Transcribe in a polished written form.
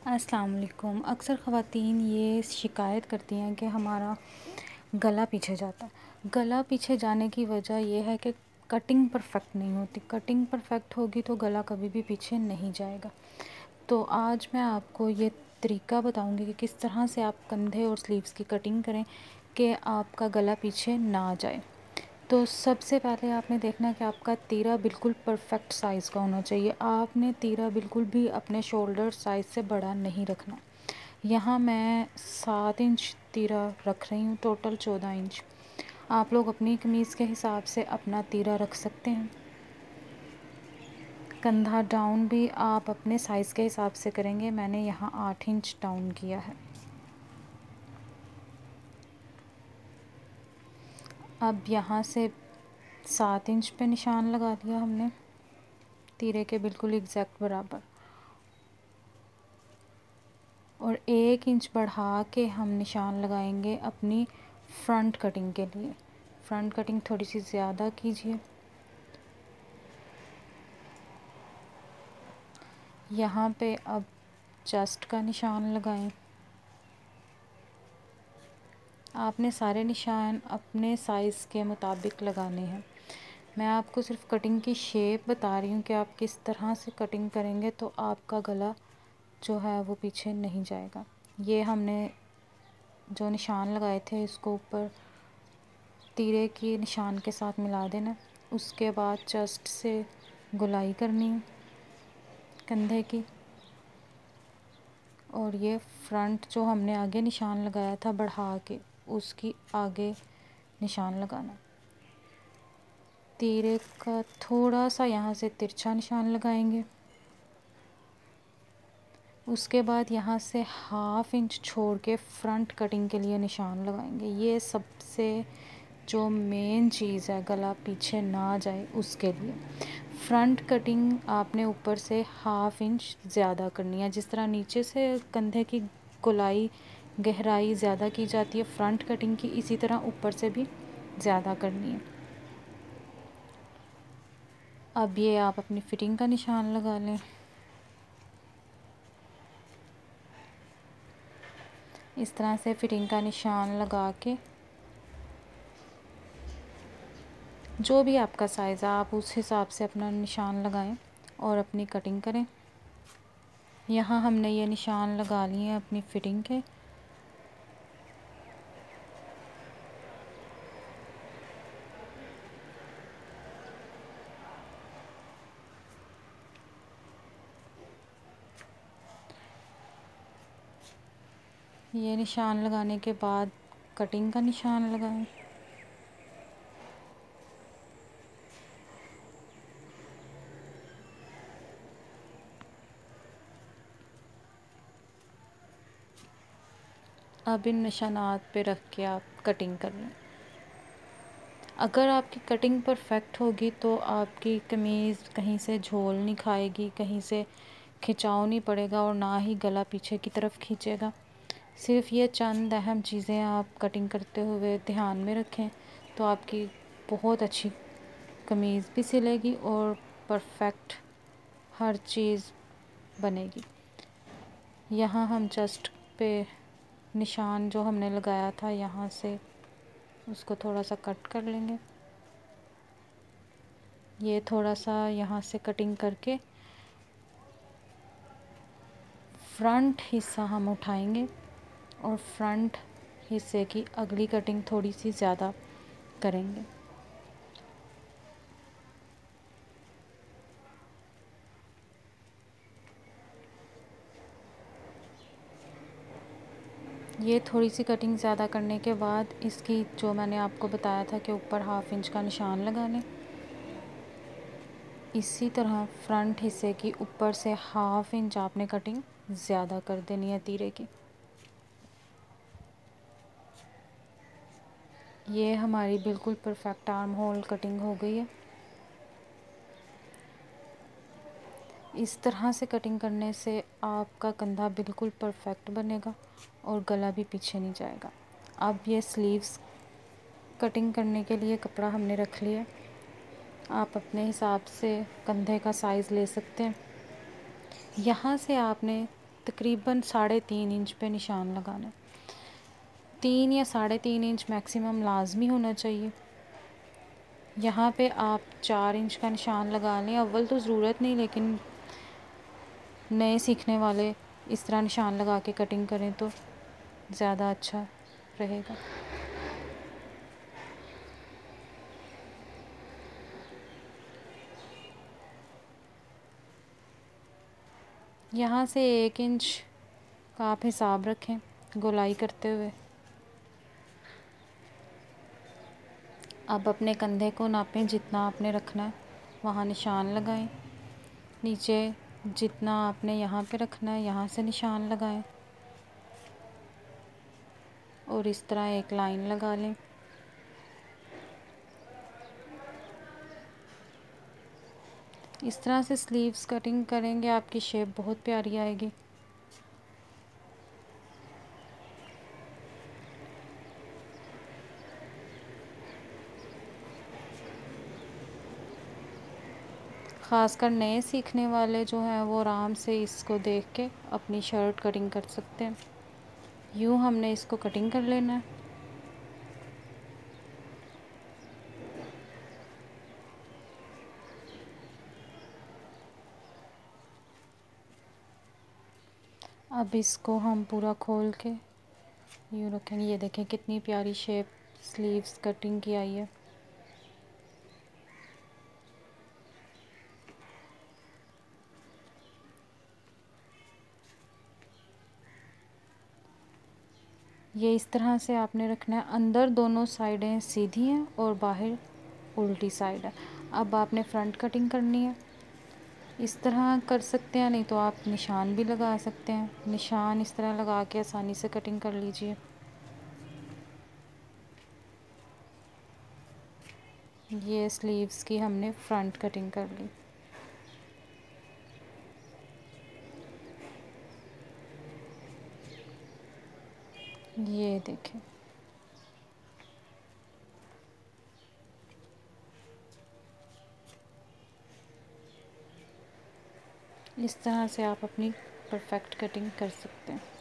अस्सलाम वालेकुम। अक्सर ख़वातीन ये शिकायत करती हैं कि हमारा गला पीछे जाता है। गला पीछे जाने की वजह ये है कि कटिंग परफेक्ट नहीं होती। कटिंग परफेक्ट होगी तो गला कभी भी पीछे नहीं जाएगा। तो आज मैं आपको ये तरीका बताऊंगी कि किस तरह से आप कंधे और स्लीव्स की कटिंग करें कि आपका गला पीछे ना जाए। तो सबसे पहले आपने देखना है कि आपका तीरा बिल्कुल परफेक्ट साइज़ का होना चाहिए। आपने तीरा बिल्कुल भी अपने शोल्डर साइज़ से बड़ा नहीं रखना। यहाँ मैं 7 इंच तीरा रख रही हूँ, टोटल 14 इंच। आप लोग अपनी कमीज़ के हिसाब से अपना तीरा रख सकते हैं। कंधा डाउन भी आप अपने साइज़ के हिसाब से करेंगे। मैंने यहाँ 8 इंच डाउन किया है। अब यहाँ से 7 इंच पे निशान लगा दिया हमने, तीरे के बिल्कुल एग्जैक्ट बराबर, और 1 इंच बढ़ा के हम निशान लगाएंगे अपनी फ्रंट कटिंग के लिए। फ्रंट कटिंग थोड़ी सी ज़्यादा कीजिए। यहाँ पे अब चेस्ट का निशान लगाएं। आपने सारे निशान अपने साइज़ के मुताबिक लगाने हैं। मैं आपको सिर्फ कटिंग की शेप बता रही हूँ कि आप किस तरह से कटिंग करेंगे तो आपका गला जो है वो पीछे नहीं जाएगा। ये हमने जो निशान लगाए थे इसको ऊपर तीरे की निशान के साथ मिला देना। उसके बाद चेस्ट से गोलाई करनी है कंधे की, और ये फ्रंट जो हमने आगे निशान लगाया था बढ़ा के उसकी आगे निशान लगाना। तीरे का थोड़ा सा यहाँ से तिरछा निशान लगाएंगे। उसके बाद यहाँ से 1/2 इंच छोड़ के फ्रंट कटिंग के लिए निशान लगाएंगे। ये सबसे जो मेन चीज़ है गला पीछे ना जाए उसके लिए। फ्रंट कटिंग आपने ऊपर से 1/2 इंच ज़्यादा करनी है। जिस तरह नीचे से कंधे की गोलाई गहराई ज़्यादा की जाती है फ्रंट कटिंग की, इसी तरह ऊपर से भी ज़्यादा करनी है। अब ये आप अपनी फिटिंग का निशान लगा लें। इस तरह से फिटिंग का निशान लगा के जो भी आपका साइज़ है आप उस हिसाब से अपना निशान लगाएं और अपनी कटिंग करें। यहाँ हमने ये निशान लगा लिए हैं अपनी फिटिंग के। ये निशान लगाने के बाद कटिंग का निशान लगाएं। अब इन निशानात पे रख के आप कटिंग कर लें। अगर आपकी कटिंग परफेक्ट होगी तो आपकी कमीज़ कहीं से झोल नहीं खाएगी, कहीं से खिंचाव नहीं पड़ेगा और ना ही गला पीछे की तरफ खींचेगा। सिर्फ ये चंद अहम चीज़ें आप कटिंग करते हुए ध्यान में रखें तो आपकी बहुत अच्छी कमीज़ भी सिलेगी और परफेक्ट हर चीज़ बनेगी। यहाँ हम चेस्ट पे निशान जो हमने लगाया था यहाँ से उसको थोड़ा सा कट कर लेंगे। ये थोड़ा सा यहाँ से कटिंग करके फ्रंट हिस्सा हम उठाएंगे और फ्रंट हिस्से की अगली कटिंग थोड़ी सी ज़्यादा करेंगे। ये थोड़ी सी कटिंग ज़्यादा करने के बाद इसकी जो मैंने आपको बताया था कि ऊपर 1/2 इंच का निशान लगा लें, इसी तरह फ्रंट हिस्से की ऊपर से 1/2 इंच आपने कटिंग ज़्यादा कर देनी है तीरे की। ये हमारी बिल्कुल परफेक्ट आर्म होल कटिंग हो गई है। इस तरह से कटिंग करने से आपका कंधा बिल्कुल परफेक्ट बनेगा और गला भी पीछे नहीं जाएगा। अब ये स्लीव्स कटिंग करने के लिए कपड़ा हमने रख लिया। आप अपने हिसाब से कंधे का साइज़ ले सकते हैं। यहाँ से आपने तकरीबन 3.5 इंच पे निशान लगाना है। 3 या 3.5 इंच मैक्सिमम लाजमी होना चाहिए। यहाँ पे आप 4 इंच का निशान लगा लें। अव्वल तो ज़रूरत नहीं, लेकिन नए सीखने वाले इस तरह निशान लगा के कटिंग करें तो ज़्यादा अच्छा रहेगा। यहाँ से 1 इंच का आप हिसाब रखें गोलाई करते हुए। अब अपने कंधे को नापें, जितना आपने रखना है वहाँ निशान लगाएं। नीचे जितना आपने यहाँ पे रखना है यहाँ से निशान लगाएं और इस तरह एक लाइन लगा लें। इस तरह से स्लीव्स कटिंग करेंगे, आपकी शेप बहुत प्यारी आएगी। ख़ासकर नए सीखने वाले जो हैं वो आराम से इसको देख के अपनी शर्ट कटिंग कर सकते हैं। यूँ हमने इसको कटिंग कर लेना है। अब इसको हम पूरा खोल के यूँ रखेंगे। ये देखें कितनी प्यारी शेप स्लीव्स कटिंग की आई है। ये इस तरह से आपने रखना है। अंदर दोनों साइडें सीधी हैं और बाहर उल्टी साइड है। अब आपने फ्रंट कटिंग करनी है। इस तरह कर सकते हैं, नहीं तो आप निशान भी लगा सकते हैं। निशान इस तरह लगा के आसानी से कटिंग कर लीजिए। ये स्लीव्स की हमने फ्रंट कटिंग कर ली। ये देखें, इस तरह से आप अपनी परफेक्ट कटिंग कर सकते हैं।